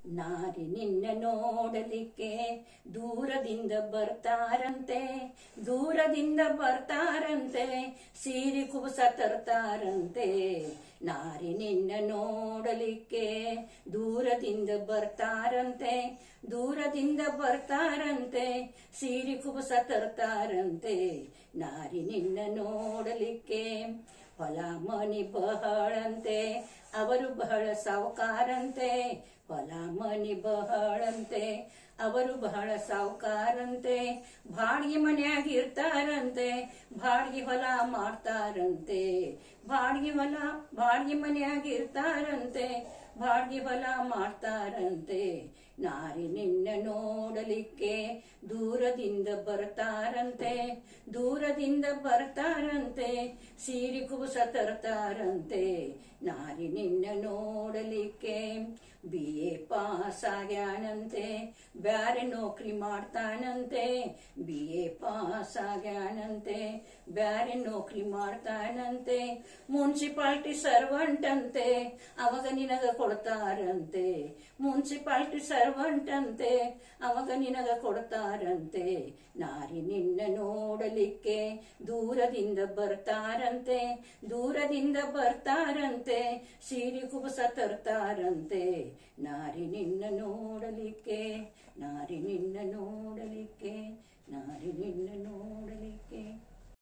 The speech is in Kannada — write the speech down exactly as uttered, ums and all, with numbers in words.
ನಾರಿ ನಿನ್ನ ನೋಡಲಿಕ್ಕೆ ದೂರದಿಂದ ಬರ್ತಾರಂತೆ, ದೂರದಿಂದ ಬರ್ತಾರಂತೆ, ಸೀರೆ ಕುಬಸ ತರ್ತಾರಂತೆ. ನಾರಿ ನಿನ್ನ ನೋಡಲಿಕ್ಕೆ ದೂರದಿಂದ ಬರ್ತಾರಂತೆ, ದೂರದಿಂದ ಬರ್ತಾರಂತೆ, ಸೀರೆ ಕುಬಸ ತರ್ತಾರಂತೆ. ನಾರಿ ನಿನ್ನ ನೋಡಲಿಕ್ಕೆ ಹೊಲ ಮನಿ ಬಹಳಂತೆ, ಅವರು ಬಹಳ ಸಾವುಕಾರಂತೆ. ಹೊಲ ಮನಿ ಬಹಳಂತೆ, ಅವರು ಬಹಳ ಸಾವುಕಾರಂತೆ. ಬಾಡಿಗೆ ಮನ್ಯಾಗ ಇರ್ತಾರಂತೆ, ಬಾಡಿಗೆ ಹೊಲ ಮಾಡ್ತಾರಂತೆ. ಬಾಡಿಗೆ ಹೊಲ ಬಾಡಿಗೆ ಮನ್ಯಾಗ ಇರ್ತಾರಂತೆ, ಬಾಡಿಗೆ ಹೊಲ ಮಾಡ್ತಾರಂತೆ. ನಾರಿ ನಿನ್ನ ನೋಡಲಿಕ್ಕೆ ದೂರದಿಂದ ಬರ್ತಾರಂತೆ, ದೂರದಿಂದ ಬರ್ತಾರಂತೆ, ಸೀರೆ ಕುಬಸ ತರ್ತಾರಂತೆ. ನಾರಿ ನಿನ್ನ ನೋಡಲಿಕ್ಕೆ ಬಿ ಎ ಪಾಸ್ ಆಗ್ಯಾನಂತೆ, ಬ್ಯಾರೆ ನೌಕರಿ ಮಾಡ್ತಾನಂತೆ. ಬಿ ಎ ಪಾಸ್ ಆಗ್ಯಾನಂತೆ, ಬ್ಯಾರೆ ನೌಕರಿ ಮಾಡ್ತಾನಂತೆ. ಮುನ್ಸಿಪಾಲಿಟಿ ಸರ್ವಂಟ್ ಅಂತೆ, ಅವಾಗ ನಿನಗ ಕೊಡ್ತಾರಂತೆ. ಮುನ್ಸಿಪಾಲಿಟಿ ಸರ್ವಂಟ್ ಅಂತೆ, ಅವಾಗ ನಿನಗ ಕೊಡ್ತಾರಂತೆ. ನಾರಿ ನಿನ್ನ ನೋಡಲಿಕ್ಕೆ ದೂರದಿಂದ ಬರ್ತಾರಂತೆ, ದೂರದಿಂದ ಬರ್ತಾರಂತೆ, ಸೀರೆ ಕುಬಸ ತರ್ತಾರಂತೆ. ನಾರಿ ನಿನ್ನ ನೋಡಲಿಕ್ಕೆ, ನಾರಿ ನಿನ್ನ ನೋಡಲಿಕ್ಕೆ, ನಾರಿ ನಿನ್ನ ನೋಡಲಿಕ್ಕೆ.